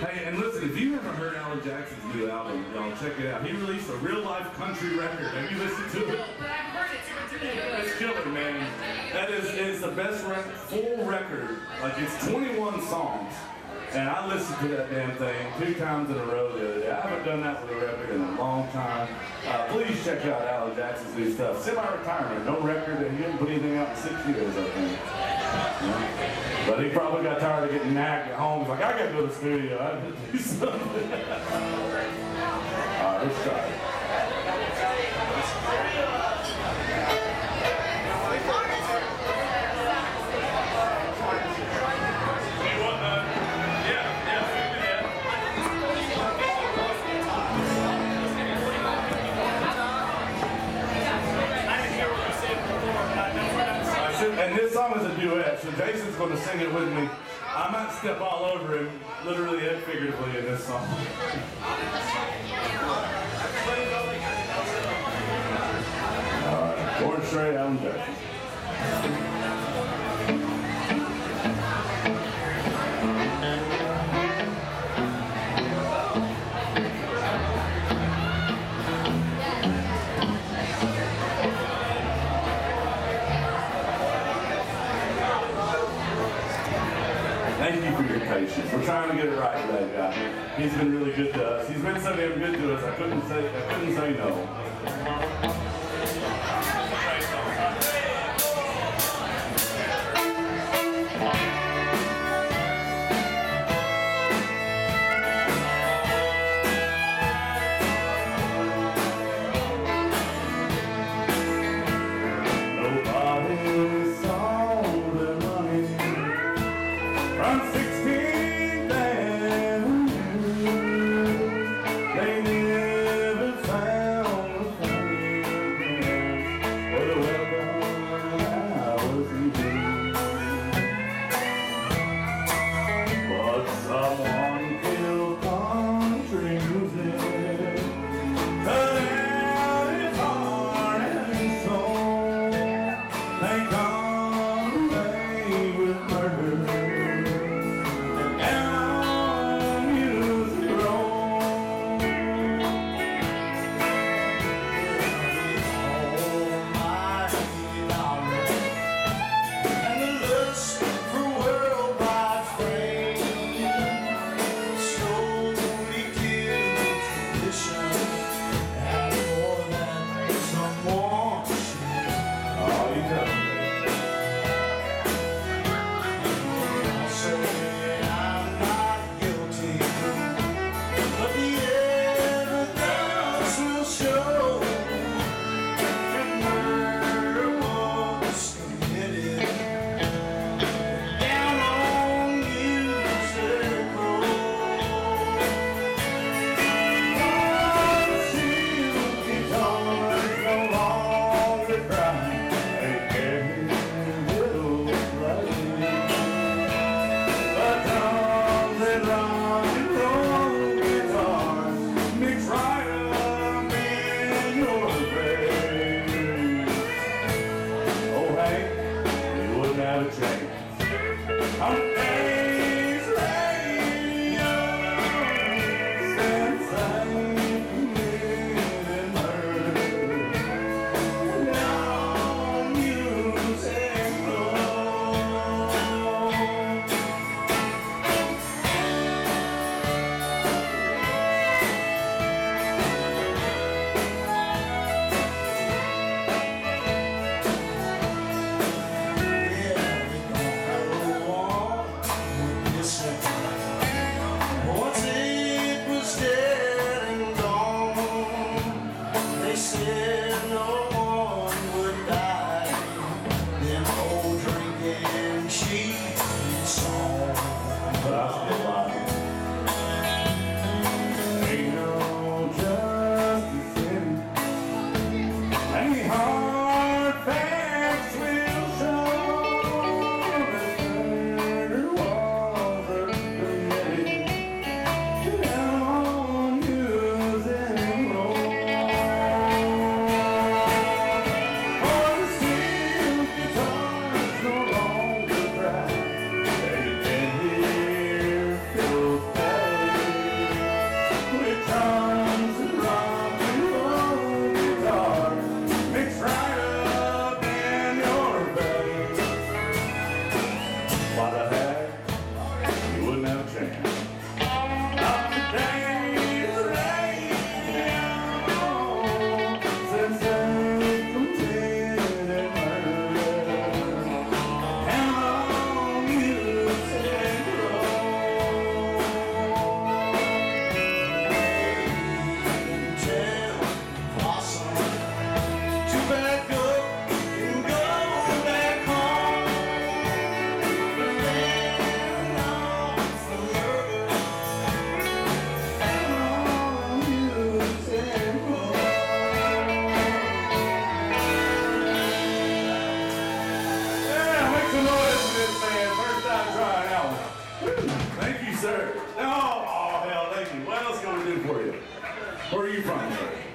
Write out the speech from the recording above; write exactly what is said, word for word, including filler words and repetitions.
Hey, and listen, if you haven't heard Alan Jackson's new album, y'all check it out. He released a real-life country record. Have you listened to it? It's killer, man. That is, it's the best rec full record. Like, it's twenty-one songs. And I listened to that damn thing two times in a row the other day. I haven't done that with a record in a long time. Uh, please check out Alan Jackson's new stuff. Semi-retirement, no record, and he didn't put anything out in six years, I think. Yeah. But he probably got tired of getting nagged at home. He's like, I gotta go to the studio. I gotta do something. All right, let's try it. And this song is a duet, so Jason's going to sing it with me. I might step all over him, literally and figuratively, in this song. Alright, born straight, Alan Jackson. Thank you for your patience. We're trying to get it right today, guy. He's been really good to us. He's been so damn good to us. I couldn't say I couldn't say no. Nobody saw the money from sixteenth Avenue. They never found the fame for you. Where are you from?